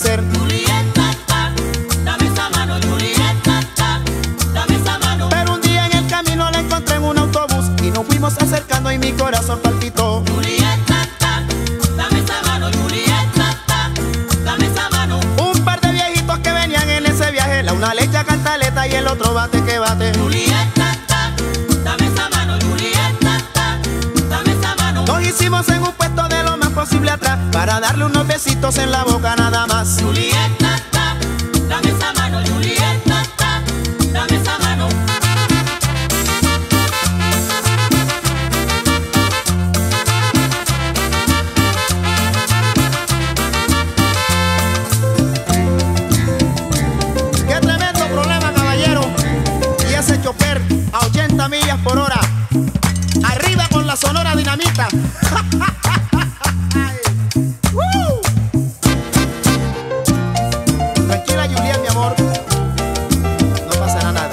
hacer. Julieta, dame esa mano, Julieta, dame esa mano. Pero un día en el camino la encontré en un autobús y nos fuimos acercando y mi corazón palpitó. Julieta, dame esa mano, Julieta, dame esa mano. Un par de viejitos que venían en ese viaje, la una le echa cantaleta y el otro bate que bate. Julieta, dame esa mano, Julieta, dame esa mano. Nos hicimos en un puesto de lo más posible atrás para darle unos besitos en la boca nada más. Julieta, dame esa mano, Julieta, dame esa mano. Qué tremendo problema, caballero. Y ese chofer a 80 millas por hora. Arriba con la Sonora Dinamita. Tranquila, Juliet, mi amor. No pasará nada.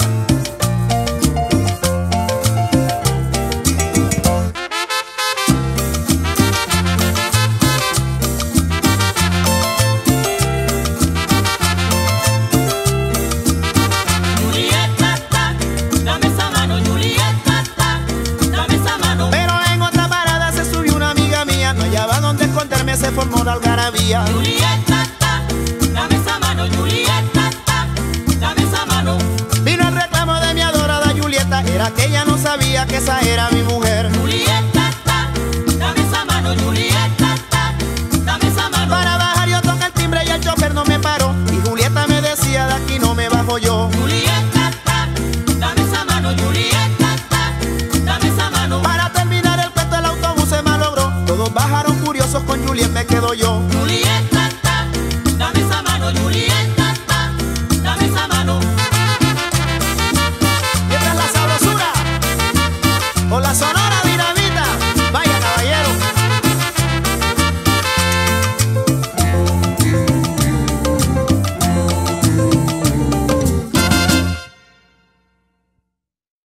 Julieta, dame esa mano, Julieta, dame esa mano. Pero en otra parada se subió una amiga mía. No hallaba dónde esconderme, se formó la algarabía. Julieta, dame esa mano, Julieta, dame esa mano. Vino el reclamo de mi adorada Julieta. Era que ella no sabía que esa era mi mujer. Julieta, dame esa mano, Julieta, dame esa mano. Para bajar yo toqué el timbre y el chofer no me paró. Y Julieta me decía, de aquí no me bajo yo. Julieta, dame esa mano, Julieta, dame esa mano. Para terminar el cuento el autobús se malogró. Todos bajaron furiosos, con Juliet me quedo yo. Julieta, dame esa mano, Julieta, dame esa mano. Y esta es la sabrosura con la Sonora.